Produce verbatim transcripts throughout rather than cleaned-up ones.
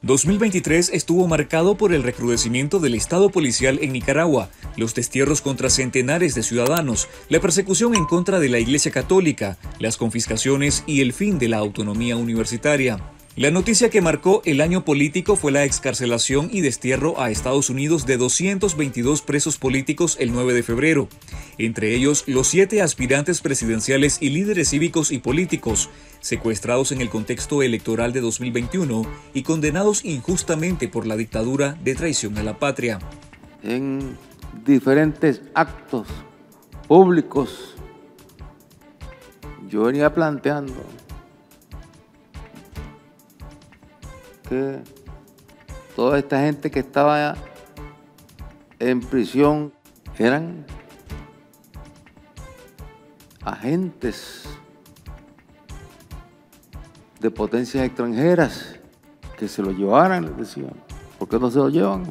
dos mil veintitrés estuvo marcado por el recrudecimiento del Estado policial en Nicaragua, los destierros contra centenares de ciudadanos, la persecución en contra de la Iglesia Católica, las confiscaciones y el fin de la autonomía universitaria. La noticia que marcó el año político fue la excarcelación y destierro a Estados Unidos de doscientos veintidós presos políticos el nueve de febrero, entre ellos los siete aspirantes presidenciales y líderes cívicos y políticos, secuestrados en el contexto electoral de dos mil veintiuno y condenados injustamente por la dictadura de traición a la patria. En diferentes actos públicos, yo venía planteando que toda esta gente que estaba en prisión eran agentes de potencias extranjeras, que se lo llevaran, les decían. ¿Por qué no se lo llevan?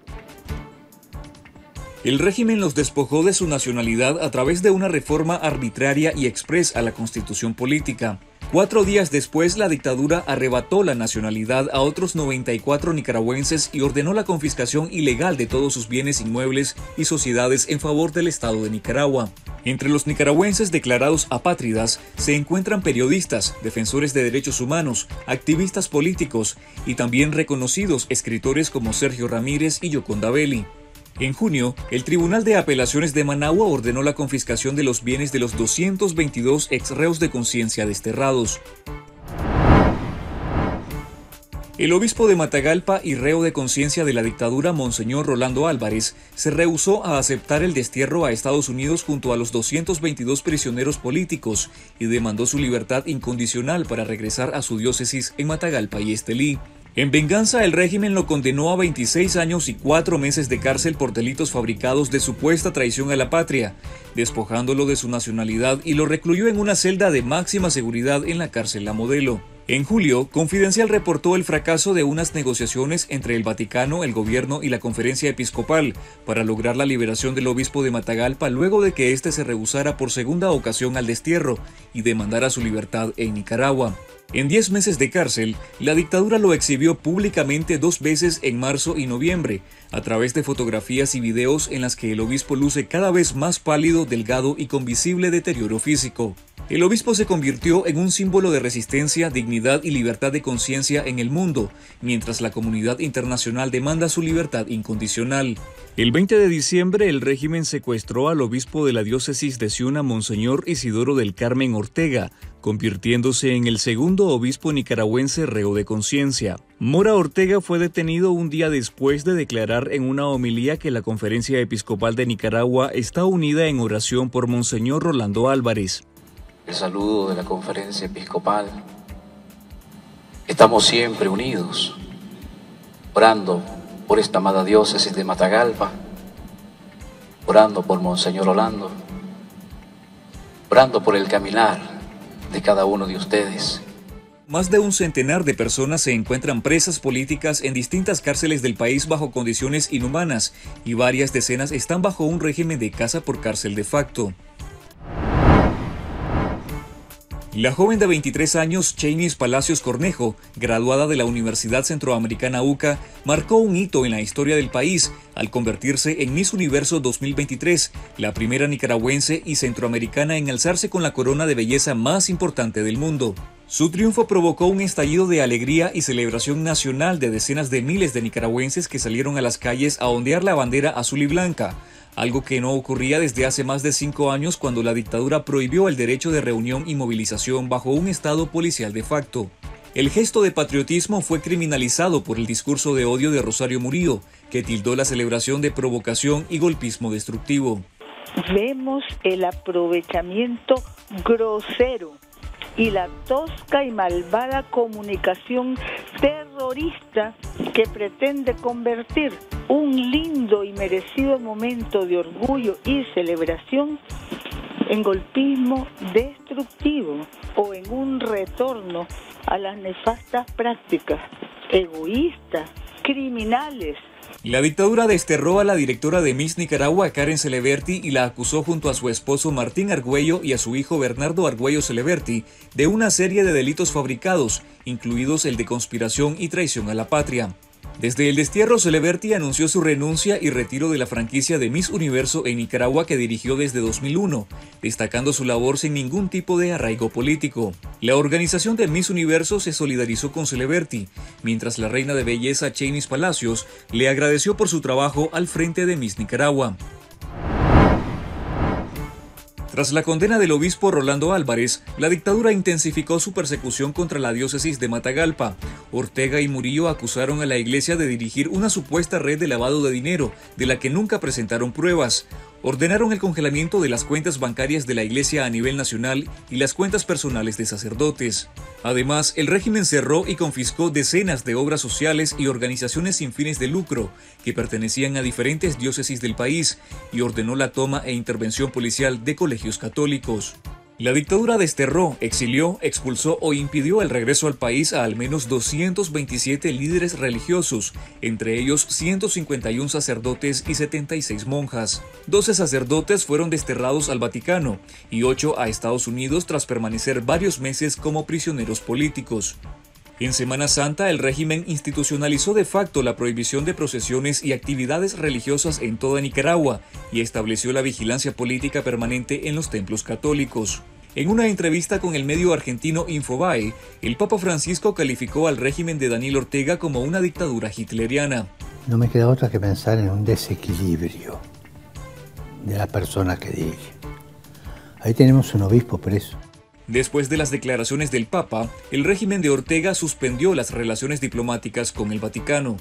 El régimen los despojó de su nacionalidad a través de una reforma arbitraria y exprés a la constitución política. Cuatro días después, la dictadura arrebató la nacionalidad a otros noventa y cuatro nicaragüenses y ordenó la confiscación ilegal de todos sus bienes inmuebles y sociedades en favor del Estado de Nicaragua. Entre los nicaragüenses declarados apátridas se encuentran periodistas, defensores de derechos humanos, activistas políticos y también reconocidos escritores como Sergio Ramírez y Yoconda Belli. En junio, el Tribunal de Apelaciones de Managua ordenó la confiscación de los bienes de los doscientos veintidós exreos de conciencia desterrados. El obispo de Matagalpa y reo de conciencia de la dictadura, Monseñor Rolando Álvarez, se rehusó a aceptar el destierro a Estados Unidos junto a los doscientos veintidós prisioneros políticos y demandó su libertad incondicional para regresar a su diócesis en Matagalpa y Estelí. En venganza, el régimen lo condenó a veintiséis años y cuatro meses de cárcel por delitos fabricados de supuesta traición a la patria, despojándolo de su nacionalidad y lo recluyó en una celda de máxima seguridad en la cárcel La Modelo. En julio, Confidencial reportó el fracaso de unas negociaciones entre el Vaticano, el gobierno y la Conferencia Episcopal para lograr la liberación del obispo de Matagalpa luego de que éste se rehusara por segunda ocasión al destierro y demandara su libertad en Nicaragua. En diez meses de cárcel, la dictadura lo exhibió públicamente dos veces en marzo y noviembre, a través de fotografías y videos en las que el obispo luce cada vez más pálido, delgado y con visible deterioro físico. El obispo se convirtió en un símbolo de resistencia, dignidad y libertad de conciencia en el mundo, mientras la comunidad internacional demanda su libertad incondicional. El veinte de diciembre, el régimen secuestró al obispo de la diócesis de Ciuna, Monseñor Isidoro del Carmen Ortega, convirtiéndose en el segundo obispo nicaragüense reo de conciencia. Mora Ortega fue detenido un día después de declarar en una homilía que la Conferencia Episcopal de Nicaragua está unida en oración por Monseñor Rolando Álvarez. El saludo de la Conferencia Episcopal. Estamos siempre unidos, orando por esta amada diócesis de Matagalpa, orando por Monseñor Rolando, orando por el caminar de cada uno de ustedes. Más de un centenar de personas se encuentran presas políticas en distintas cárceles del país bajo condiciones inhumanas y varias decenas están bajo un régimen de casa por cárcel de facto. La joven de veintitrés años, Chainis Palacios Cornejo, graduada de la Universidad Centroamericana U C A, marcó un hito en la historia del país al convertirse en Miss Universo dos mil veintitrés, la primera nicaragüense y centroamericana en alzarse con la corona de belleza más importante del mundo. Su triunfo provocó un estallido de alegría y celebración nacional de decenas de miles de nicaragüenses que salieron a las calles a ondear la bandera azul y blanca, algo que no ocurría desde hace más de cinco años cuando la dictadura prohibió el derecho de reunión y movilización bajo un estado policial de facto. El gesto de patriotismo fue criminalizado por el discurso de odio de Rosario Murillo, que tildó la celebración de provocación y golpismo destructivo. Vemos el aprovechamiento grosero y la tosca y malvada comunicación terrorista que pretende convertir un lindo y merecido momento de orgullo y celebración en golpismo destructivo o en un retorno a las nefastas prácticas egoístas, criminales La dictadura desterró a la directora de Miss Nicaragua, Karen Celeberti, y la acusó junto a su esposo Martín Argüello y a su hijo Bernardo Argüello Celeberti de una serie de delitos fabricados, incluidos el de conspiración y traición a la patria. Desde el destierro, Celeberti anunció su renuncia y retiro de la franquicia de Miss Universo en Nicaragua que dirigió desde dos mil uno, destacando su labor sin ningún tipo de arraigo político. La organización de Miss Universo se solidarizó con Celeberti, mientras la reina de belleza Chainis Palacios le agradeció por su trabajo al frente de Miss Nicaragua. Tras la condena del obispo Rolando Álvarez, la dictadura intensificó su persecución contra la diócesis de Matagalpa. Ortega y Murillo acusaron a la iglesia de dirigir una supuesta red de lavado de dinero, de la que nunca presentaron pruebas. Ordenaron el congelamiento de las cuentas bancarias de la iglesia a nivel nacional y las cuentas personales de sacerdotes. Además, el régimen cerró y confiscó decenas de obras sociales y organizaciones sin fines de lucro que pertenecían a diferentes diócesis del país y ordenó la toma e intervención policial de colegios católicos. La dictadura desterró, exilió, expulsó o impidió el regreso al país a al menos doscientos veintisiete líderes religiosos, entre ellos ciento cincuenta y uno sacerdotes y setenta y seis monjas. doce sacerdotes fueron desterrados al Vaticano y ocho a Estados Unidos tras permanecer varios meses como prisioneros políticos. En Semana Santa, el régimen institucionalizó de facto la prohibición de procesiones y actividades religiosas en toda Nicaragua y estableció la vigilancia política permanente en los templos católicos. En una entrevista con el medio argentino Infobae, el Papa Francisco calificó al régimen de Daniel Ortega como una dictadura hitleriana. No me queda otra que pensar en un desequilibrio de la persona que dirige. Ahí tenemos un obispo preso. Después de las declaraciones del Papa, el régimen de Ortega suspendió las relaciones diplomáticas con el Vaticano.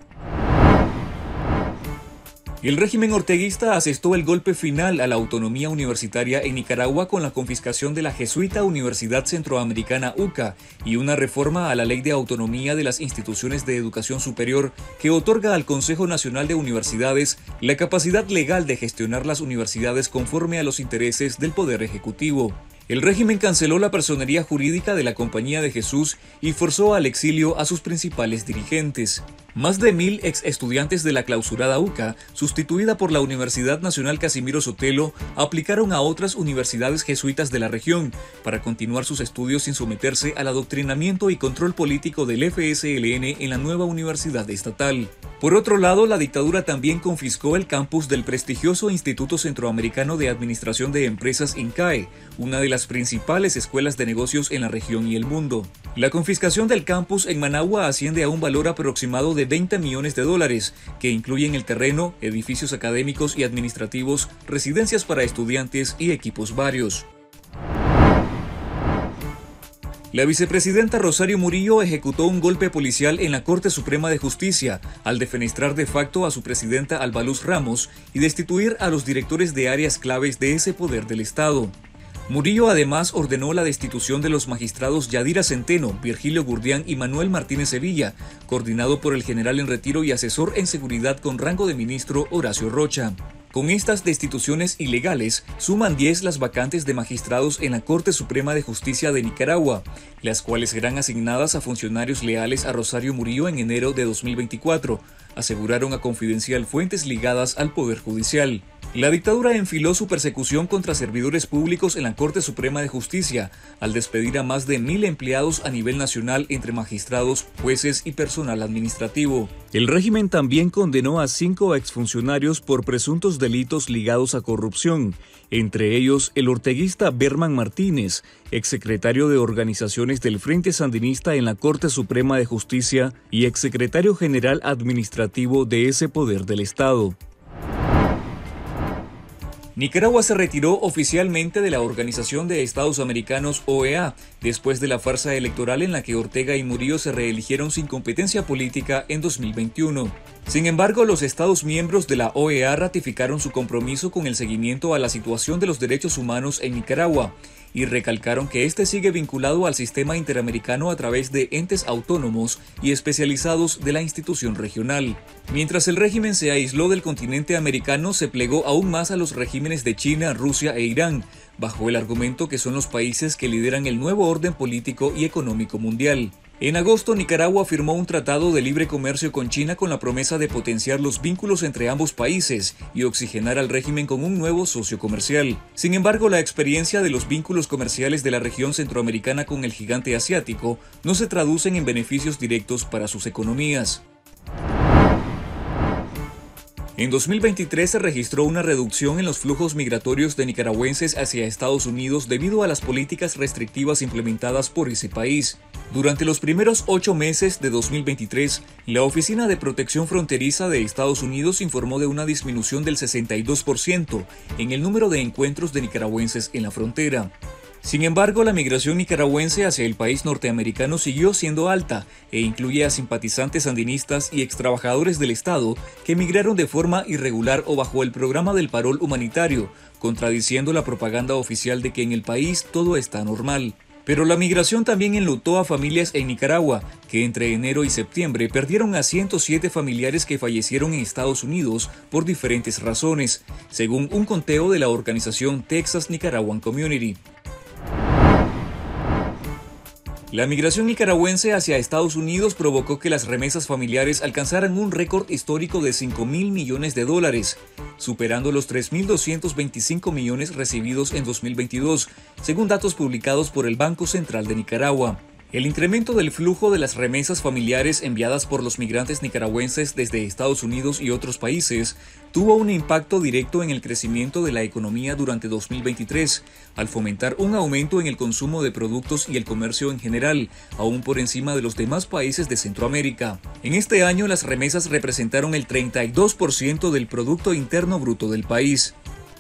El régimen orteguista asestó el golpe final a la autonomía universitaria en Nicaragua con la confiscación de la jesuita Universidad Centroamericana U C A y una reforma a la Ley de Autonomía de las Instituciones de Educación Superior que otorga al Consejo Nacional de Universidades la capacidad legal de gestionar las universidades conforme a los intereses del Poder Ejecutivo. El régimen canceló la personería jurídica de la Compañía de Jesús y forzó al exilio a sus principales dirigentes. Más de mil ex estudiantes de la clausurada U C A, sustituida por la Universidad Nacional Casimiro Sotelo, aplicaron a otras universidades jesuitas de la región para continuar sus estudios sin someterse al adoctrinamiento y control político del F S L N en la nueva universidad estatal. Por otro lado, la dictadura también confiscó el campus del prestigioso Instituto Centroamericano de Administración de Empresas INCAE, una de las principales escuelas de negocios en la región y el mundo. La confiscación del campus en Managua asciende a un valor aproximado de veinte millones de dólares, que incluyen el terreno, edificios académicos y administrativos, residencias para estudiantes y equipos varios. La vicepresidenta Rosario Murillo ejecutó un golpe policial en la Corte Suprema de Justicia al defenestrar de facto a su presidenta Alba Luz Ramos y destituir a los directores de áreas claves de ese poder del Estado. Murillo además ordenó la destitución de los magistrados Yadira Centeno, Virgilio Gurdián y Manuel Martínez Sevilla, coordinado por el general en retiro y asesor en seguridad con rango de ministro Horacio Rocha. Con estas destituciones ilegales, suman diez las vacantes de magistrados en la Corte Suprema de Justicia de Nicaragua, las cuales serán asignadas a funcionarios leales a Rosario Murillo en enero de dos mil veinticuatro, aseguraron a Confidencial fuentes ligadas al Poder Judicial. La dictadura enfiló su persecución contra servidores públicos en la Corte Suprema de Justicia, al despedir a más de mil empleados a nivel nacional entre magistrados, jueces y personal administrativo. El régimen también condenó a cinco exfuncionarios por presuntos delitos ligados a corrupción, entre ellos el orteguista Berman Martínez, exsecretario de Organizaciones del Frente Sandinista en la Corte Suprema de Justicia y exsecretario general administrativo de ese poder del Estado. Nicaragua se retiró oficialmente de la Organización de Estados Americanos O E A después de la farsa electoral en la que Ortega y Murillo se reeligieron sin competencia política en dos mil veintiuno. Sin embargo, los Estados miembros de la O E A ratificaron su compromiso con el seguimiento a la situación de los derechos humanos en Nicaragua y recalcaron que este sigue vinculado al sistema interamericano a través de entes autónomos y especializados de la institución regional. Mientras el régimen se aisló del continente americano, se plegó aún más a los regímenes de China, Rusia e Irán, bajo el argumento que son los países que lideran el nuevo orden político y económico mundial. En agosto, Nicaragua firmó un tratado de libre comercio con China con la promesa de potenciar los vínculos entre ambos países y oxigenar al régimen con un nuevo socio comercial. Sin embargo, la experiencia de los vínculos comerciales de la región centroamericana con el gigante asiático no se traducen en beneficios directos para sus economías. En dos mil veintitrés se registró una reducción en los flujos migratorios de nicaragüenses hacia Estados Unidos debido a las políticas restrictivas implementadas por ese país. Durante los primeros ocho meses de dos mil veintitrés, la Oficina de Protección Fronteriza de Estados Unidos informó de una disminución del sesenta y dos por ciento en el número de encuentros de nicaragüenses en la frontera. Sin embargo, la migración nicaragüense hacia el país norteamericano siguió siendo alta e incluye a simpatizantes sandinistas y extrabajadores del Estado que migraron de forma irregular o bajo el programa del parol humanitario, contradiciendo la propaganda oficial de que en el país todo está normal. Pero la migración también enlutó a familias en Nicaragua, que entre enero y septiembre perdieron a ciento siete familiares que fallecieron en Estados Unidos por diferentes razones, según un conteo de la organización Texas Nicaraguan Community. La migración nicaragüense hacia Estados Unidos provocó que las remesas familiares alcanzaran un récord histórico de cinco mil millones de dólares, superando los tres mil doscientos veinticinco millones recibidos en dos mil veintidós, según datos publicados por el Banco Central de Nicaragua. El incremento del flujo de las remesas familiares enviadas por los migrantes nicaragüenses desde Estados Unidos y otros países tuvo un impacto directo en el crecimiento de la economía durante dos mil veintitrés, al fomentar un aumento en el consumo de productos y el comercio en general, aún por encima de los demás países de Centroamérica. En este año, las remesas representaron el treinta y dos por ciento del Producto Interno Bruto del país.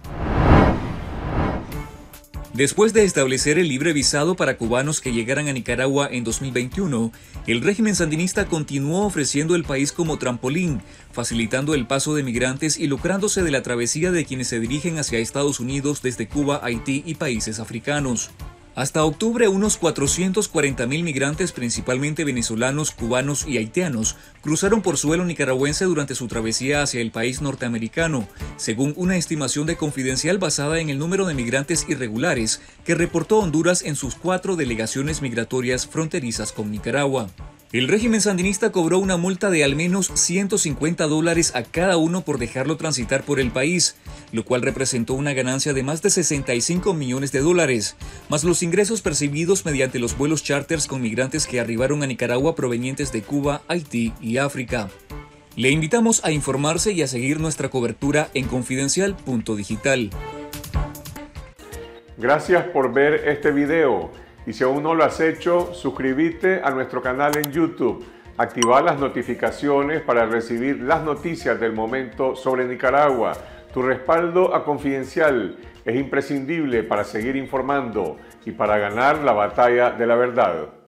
Después de establecer el libre visado para cubanos que llegaran a Nicaragua en dos mil veintiuno, el régimen sandinista continuó ofreciendo el país como trampolín, facilitando el paso de migrantes y lucrándose de la travesía de quienes se dirigen hacia Estados Unidos desde Cuba, Haití y países africanos. Hasta octubre, unos cuatrocientos cuarenta mil migrantes, principalmente venezolanos, cubanos y haitianos, cruzaron por suelo nicaragüense durante su travesía hacia el país norteamericano, según una estimación de Confidencial basada en el número de migrantes irregulares que reportó Honduras en sus cuatro delegaciones migratorias fronterizas con Nicaragua. El régimen sandinista cobró una multa de al menos ciento cincuenta dólares a cada uno por dejarlo transitar por el país, lo cual representó una ganancia de más de sesenta y cinco millones de dólares, más los ingresos percibidos mediante los vuelos charters con migrantes que arribaron a Nicaragua provenientes de Cuba, Haití y África. Le invitamos a informarse y a seguir nuestra cobertura en confidencial punto digital. Gracias por ver este video. Y si aún no lo has hecho, suscríbete a nuestro canal en YouTube, activa las notificaciones para recibir las noticias del momento sobre Nicaragua. Tu respaldo a Confidencial es imprescindible para seguir informando y para ganar la batalla de la verdad.